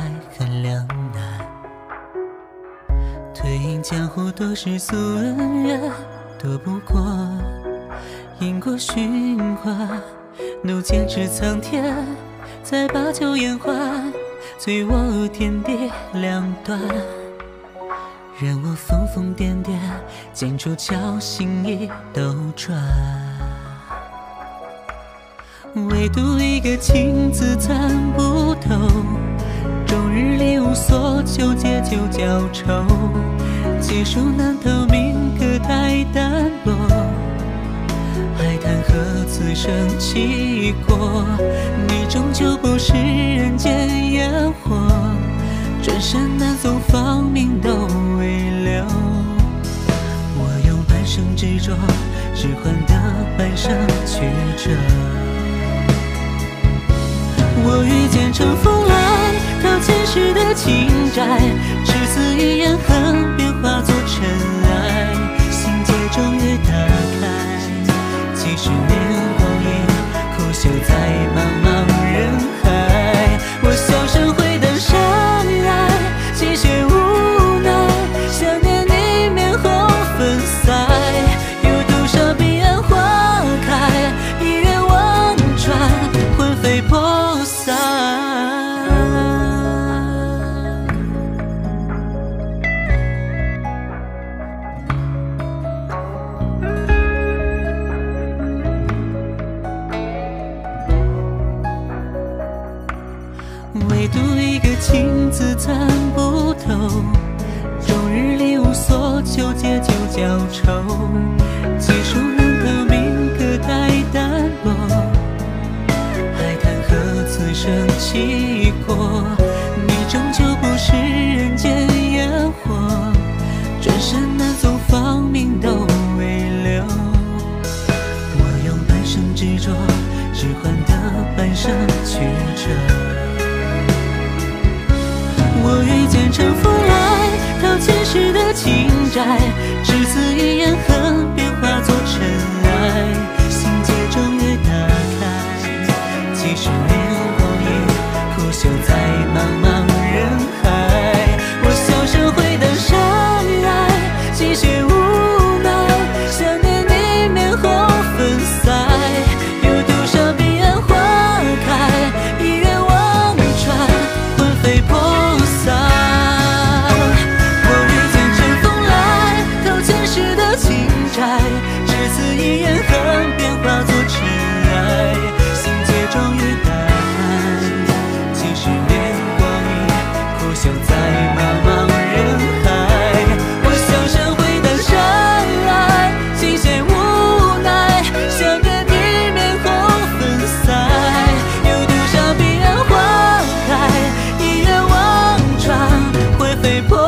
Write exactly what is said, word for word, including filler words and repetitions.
很两难。退隐江湖多是俗人缘，躲不过因果循环。怒剑指苍天，再把酒言欢，醉我天地两端。任我疯疯癫癫，剑出鞘，心意斗转。唯独一个情字参不透，终日里无所求，借酒浇愁。结束难透，铭刻太淡薄。还谈何此生契过？你终究不是人间烟火，转身难送，芳名都未留。我用半生执着，只换得半生曲折。我遇见乘风来，到前世的情债，只此一眼恨，便化作尘埃。心结终于打开，几十年光阴，苦修在茫茫人海。我笑声回灯山来，几血无奈，想念你面红粉腮。有多少彼岸花开，一眼望穿，魂飞魄散。唯独一个情字参不透，终日里无所求，借酒浇愁。结束难透，铭刻太淡薄。还谈何此生契过？你终究不是人间烟火，转身难送，芳名都未留。我用半生执着，只换得半生曲折。我遇见乘风来，到前世的情债，只此一眼恨，便化作尘埃。心结终于打开，几十年光阴，苦修在茫茫人海。我笑声回灯山来，几血无奈，想念你面红粉腮。有多少彼岸花开，一眼望穿，魂飞魄散。我遇见乘风来，到前世的情债，只此一眼恨，便化作尘埃。心结终于打开，几十年光阴，苦修在茫茫人海。我笑声回灯山来，几血无奈，想念你面红粉腮。有多少彼岸花开，一眼望穿，魂飞魄